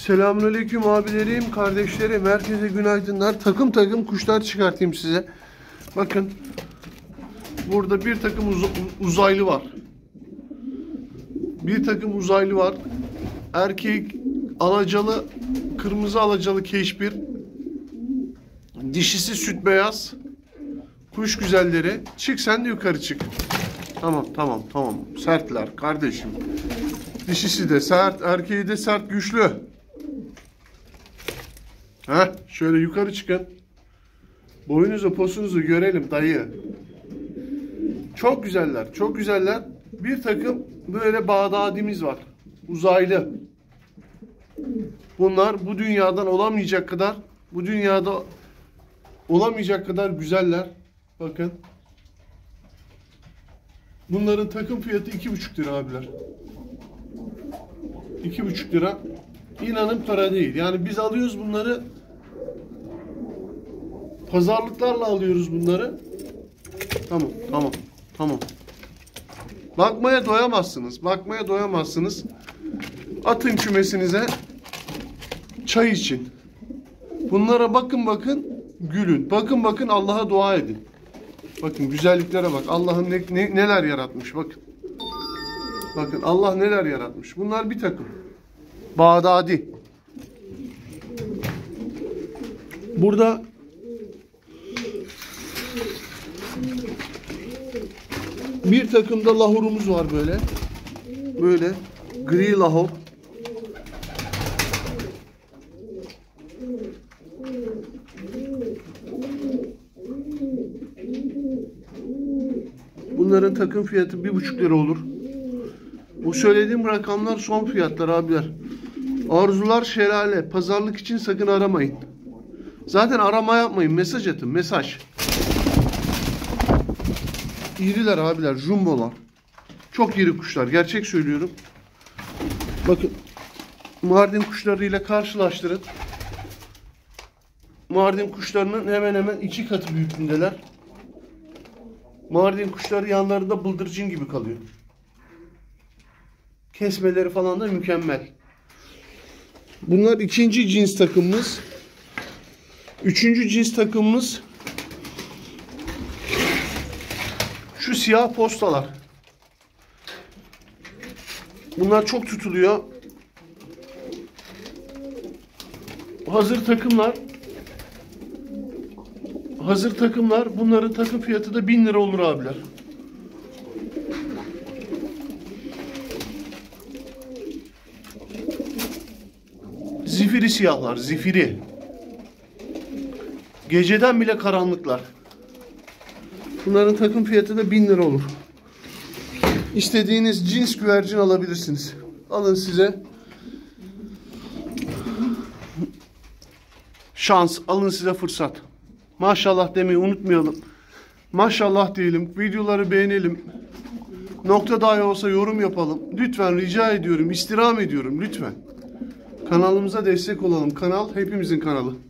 Selamünaleyküm abilerim, kardeşlerim, herkese günaydınlar. Takım takım kuşlar çıkartayım size. Bakın, burada bir takım uzaylı var. Bir takım uzaylı var. Erkek alacalı, kırmızı alacalı keşbir. Dişisi süt beyaz. Kuş güzelleri. Çık sen de yukarı çık. Tamam. Sertler kardeşim. Dişisi de sert, erkeği de sert, güçlü. Şöyle yukarı çıkın. Boyunuzu, posunuzu görelim dayı. Çok güzeller, çok güzeller. Bir takım böyle Bağdadi'miz var. Uzaylı. Bunlar bu dünyadan olamayacak kadar, bu dünyada olamayacak kadar güzeller. Bakın. Bunların takım fiyatı 2,5 lira abiler. 2,5 lira. İnanın para değil. Yani biz alıyoruz bunları. Pazarlıklarla alıyoruz bunları. Tamam. Bakmaya doyamazsınız. Atın kümesinize. Çay için. Bunlara bakın, gülün. Bakın Allah'a dua edin. Bakın güzelliklere bak. Allah'ın neler yaratmış bakın. Bakın Allah neler yaratmış. Bunlar bir takım. Bağdadi. Burada bir takım da lahorumuz var böyle. Böyle gri lahor. Bunların takım fiyatı 1,5 lira olur. Bu söylediğim rakamlar son fiyatlar abiler. Arzular şelale. Pazarlık için sakın aramayın. Zaten arama yapmayın. Mesaj atın. Mesaj. İriler abiler. Jumbolar. Çok iri kuşlar. Gerçek söylüyorum. Bakın. Mardin kuşlarıyla karşılaştırın. Mardin kuşlarının hemen hemen 2 katı büyüklüğündeler. Mardin kuşları yanlarında bıldırcın gibi kalıyor. Kesmeleri falan da mükemmel. Bunlar ikinci cins takımımız. Üçüncü cins takımımız şu siyah postalar. Bunlar çok tutuluyor. Hazır takımlar. Bunların takım fiyatı da 1000 lira olur abiler. Zifiri siyahlar, zifiri. Geceden bile karanlıklar. Bunların takım fiyatı da 1000 lira olur. İstediğiniz cins güvercin alabilirsiniz. Alın size. Şans, alın size fırsat. Maşallah demeyi unutmayalım. Maşallah diyelim, videoları beğenelim. Nokta dahi olsa yorum yapalım. Lütfen rica ediyorum, istirham ediyorum lütfen. Kanalımıza destek olalım. Kanal hepimizin kanalı.